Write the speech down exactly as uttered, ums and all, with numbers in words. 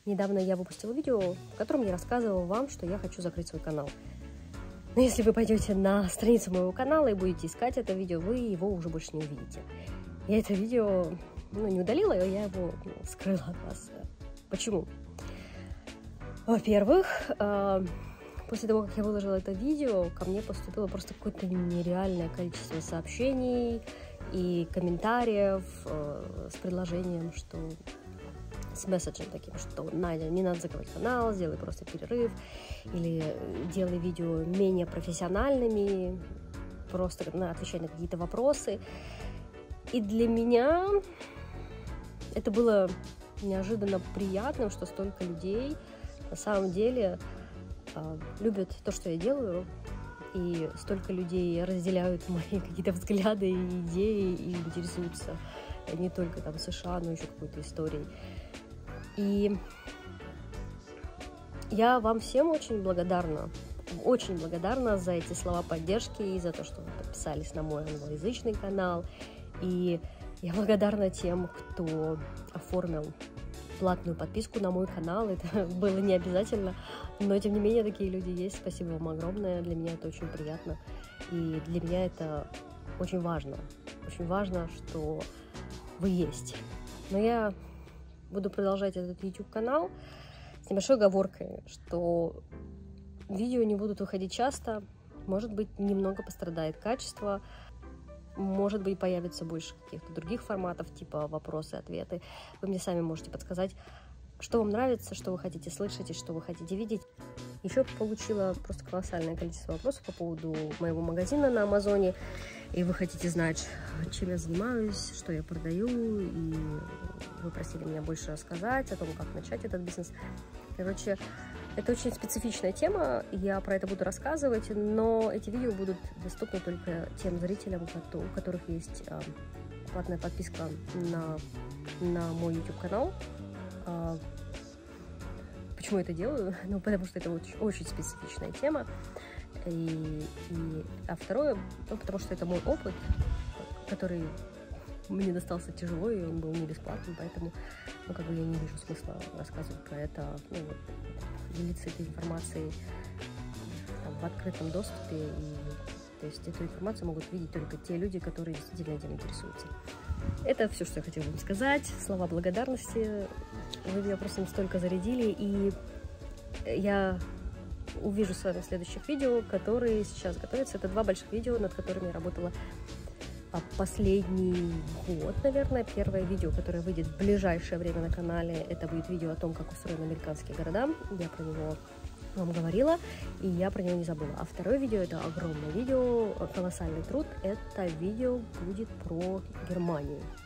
недавно я выпустила видео, в котором я рассказывала вам, что я хочу закрыть свой канал. Но если вы пойдете на страницу моего канала и будете искать это видео, вы его уже больше не увидите. Я это видео ну, не удалила, я его ну, скрыла от вас. Почему? Во-первых, после того, как я выложила это видео, ко мне поступило просто какое-то нереальное количество сообщений и комментариев с предложением, что с месседжем таким, что Надя, не надо закрывать канал, сделай просто перерыв, или делай видео менее профессиональными, просто отвечай на какие-то вопросы. И для меня это было неожиданно приятным, что столько людей на самом деле э, любят то, что я делаю, и столько людей разделяют мои какие-то взгляды и идеи, и интересуются не только там США, но еще какой-то историей. И я вам всем очень благодарна, очень благодарна за эти слова поддержки и за то, что вы подписались на мой англоязычный канал. И я благодарна тем, кто оформил платную подписку на мой канал. Это было не обязательно, но тем не менее такие люди есть. Спасибо вам огромное. Для меня это очень приятно. И для меня это очень важно. Очень важно, что вы есть. Но я буду продолжать этот YouTube-канал с небольшой оговоркой, что видео не будут выходить часто. Может быть, немного пострадает качество. Может быть, появится больше каких-то других форматов, типа вопросы-ответы. Вы мне сами можете подсказать, что вам нравится, что вы хотите слышать и что вы хотите видеть. Еще получила просто колоссальное количество вопросов по поводу моего магазина на Амазоне. И вы хотите знать, чем я занимаюсь, что я продаю. И вы просили меня больше рассказать о том, как начать этот бизнес. Короче, это очень специфичная тема, я про это буду рассказывать, но эти видео будут доступны только тем зрителям, у которых есть а, платная подписка на, на мой YouTube-канал. А, почему я это делаю? Ну, потому что это очень, очень специфичная тема. И, и, а второе, ну, потому что это мой опыт, который мне достался тяжело, и он был не бесплатным, поэтому ну, как бы я не вижу смысла рассказывать про это, ну, вот, делиться этой информацией там, в открытом доступе. И, то есть эту информацию могут видеть только те люди, которые действительно этим интересуются. Это все, что я хотела вам сказать. Слова благодарности. Вы меня просто настолько зарядили, и я увижу с вами в следующих видео, которые сейчас готовятся. Это два больших видео, над которыми я работала последний год, наверное. Первое видео, которое выйдет в ближайшее время на канале, это будет видео о том, как устроены американские города. Я про него вам говорила, и я про него не забыла. А второе видео, это огромное видео, колоссальный труд. Это видео будет про Германию.